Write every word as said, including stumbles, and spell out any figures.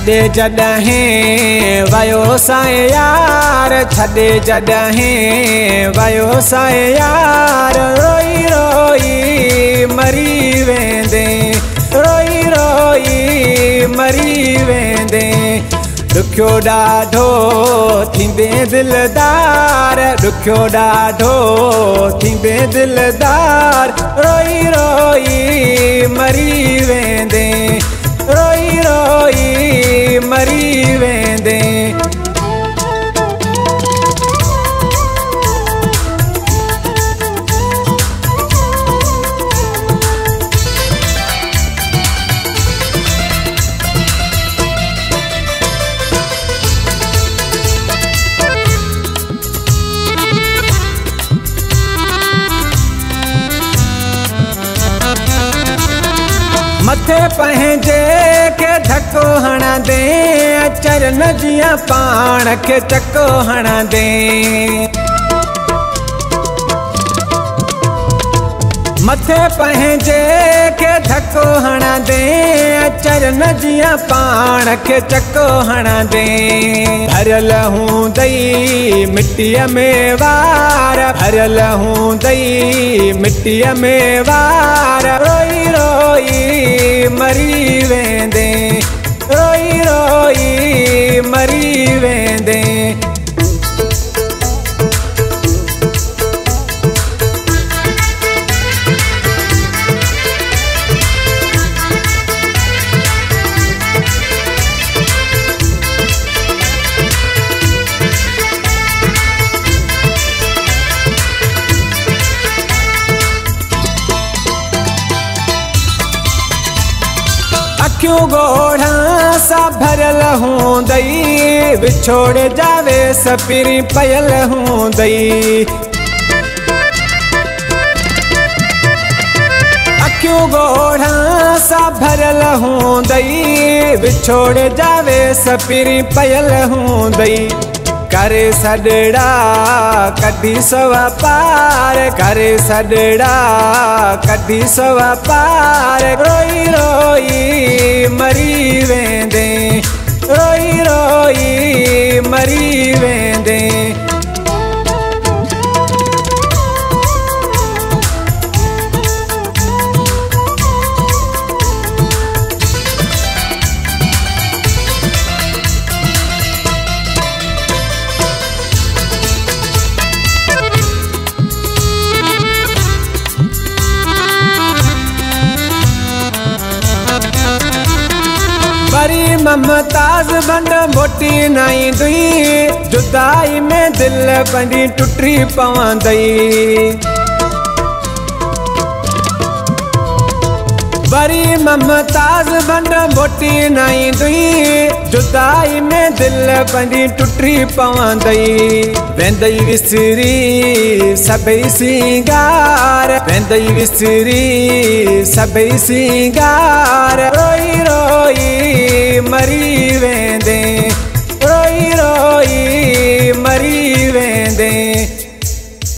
छॾे जॾहिं वयो साए यार, छॾे जॾहिं वयो साए यार, रोई रोई मरी वेंदे, रोई रोई मरी वेंदे। ॾुखियो ॾाढो थींदे दिलदार, ॾुखियो ॾाढो थींदे दिलदार, रोई रोई मरी वेंदे, रोई रोई मरी वेंदे। मथे पंहिंजे के धक्को हणा दे, चरण जिया पाण के चको हणा दे। मथे पंहिंजे के धक्को हणा दे, चरण जिया पाण के चको हणा दे। भरियल हूंदई मिट्टीअ में वार, भरियल हूंदई मिट्टीअ में वार, रोई रोई मरी वेंदे, रोई रोई मरी वेंदे। अखियूं ॻोढ़ा सा भरियल हूंदई, विछोड़ जावे सपिरी पयल हूंदई। अखियूं ॻोढ़ा सा भरियल हूंदई, विछोड़ जावे सपिरी पयल हूंदई। करे सॾड़ा कढी सवा पार, करे सॾड़ा कढी सवा पार, रोई रोई मरी वेंदे, रोई रोई मरी वेंदे। बड़ी ममताज बंड मोटी नाई दुई, जुदाई में दिल बंडी टुटी पवंदई। बड़ी ममताज बंड मोटी नाई दुई, जुदाई में दिल बंडी टुटी पवंदई। वेंदई विसरी सभई सिंगार, वेंदई विसरी सभई सिंगार, रोई रोई मरी वेंदे, रोई रोई मरी वेंदे।